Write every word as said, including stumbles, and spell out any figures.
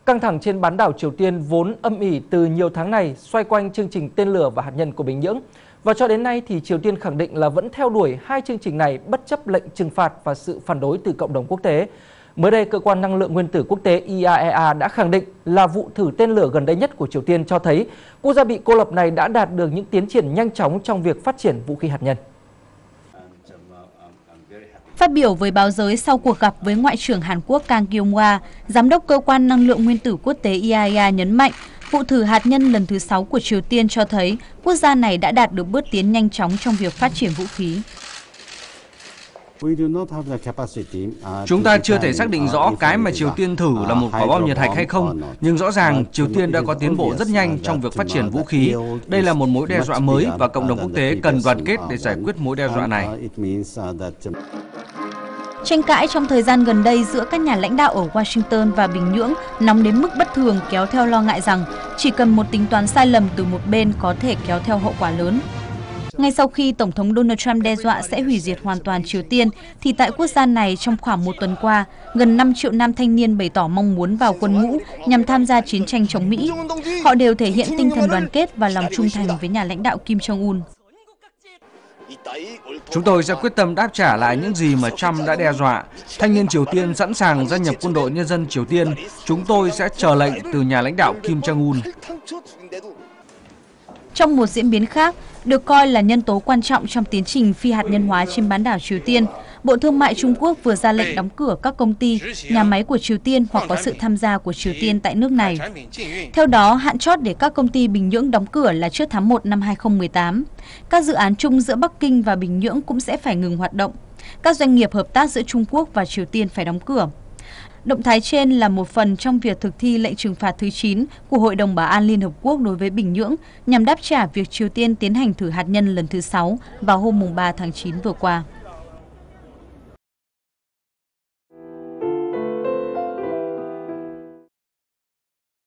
Căng thẳng trên bán đảo Triều Tiên vốn âm ỉ từ nhiều tháng này xoay quanh chương trình tên lửa và hạt nhân của Bình Nhưỡng. Và cho đến nay thì Triều Tiên khẳng định là vẫn theo đuổi hai chương trình này bất chấp lệnh trừng phạt và sự phản đối từ cộng đồng quốc tế. Mới đây, Cơ quan Năng lượng Nguyên tử Quốc tế I A E A đã khẳng định là vụ thử tên lửa gần đây nhất của Triều Tiên cho thấy quốc gia bị cô lập này đã đạt được những tiến triển nhanh chóng trong việc phát triển vũ khí hạt nhân. Phát biểu với báo giới sau cuộc gặp với Ngoại trưởng Hàn Quốc Kang Kyung-hwa, Giám đốc Cơ quan Năng lượng Nguyên tử Quốc tế I A E A nhấn mạnh, vụ thử hạt nhân lần thứ sáu của Triều Tiên cho thấy quốc gia này đã đạt được bước tiến nhanh chóng trong việc phát triển vũ khí. Chúng ta chưa thể xác định rõ cái mà Triều Tiên thử là một quả bom nhiệt hạch hay không, nhưng rõ ràng Triều Tiên đã có tiến bộ rất nhanh trong việc phát triển vũ khí. Đây là một mối đe dọa mới và cộng đồng quốc tế cần đoàn kết để giải quyết mối đe dọa này. Tranh cãi trong thời gian gần đây giữa các nhà lãnh đạo ở Washington và Bình Nhưỡng nóng đến mức bất thường, kéo theo lo ngại rằng chỉ cần một tính toán sai lầm từ một bên có thể kéo theo hậu quả lớn. Ngay sau khi Tổng thống Donald Trump đe dọa sẽ hủy diệt hoàn toàn Triều Tiên, thì tại quốc gia này trong khoảng một tuần qua, gần năm triệu nam thanh niên bày tỏ mong muốn vào quân ngũ nhằm tham gia chiến tranh chống Mỹ. Họ đều thể hiện tinh thần đoàn kết và lòng trung thành với nhà lãnh đạo Kim Jong-un. Chúng tôi sẽ quyết tâm đáp trả lại những gì mà Trump đã đe dọa. Thanh niên Triều Tiên sẵn sàng gia nhập quân đội nhân dân Triều Tiên. Chúng tôi sẽ chờ lệnh từ nhà lãnh đạo Kim Jong-un. Trong một diễn biến khác, được coi là nhân tố quan trọng trong tiến trình phi hạt nhân hóa trên bán đảo Triều Tiên, Bộ Thương mại Trung Quốc vừa ra lệnh đóng cửa các công ty, nhà máy của Triều Tiên hoặc có sự tham gia của Triều Tiên tại nước này. Theo đó, hạn chót để các công ty Bình Nhưỡng đóng cửa là trước tháng một năm hai nghìn không trăm mười tám. Các dự án chung giữa Bắc Kinh và Bình Nhưỡng cũng sẽ phải ngừng hoạt động. Các doanh nghiệp hợp tác giữa Trung Quốc và Triều Tiên phải đóng cửa. Động thái trên là một phần trong việc thực thi lệnh trừng phạt thứ chín của Hội đồng Bảo an Liên Hợp Quốc đối với Bình Nhưỡng nhằm đáp trả việc Triều Tiên tiến hành thử hạt nhân lần thứ sáu vào hôm ba tháng chín vừa qua.